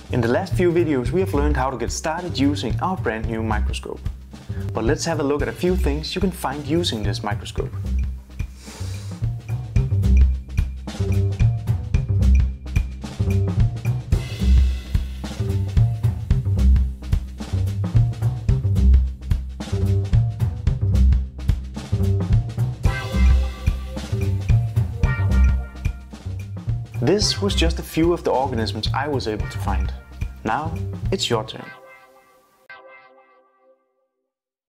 In the last few videos we have learned how to get started using our brand new microscope. But let's have a look at a few things you can find using this microscope. This was just a few of the organisms I was able to find. Now it's your turn.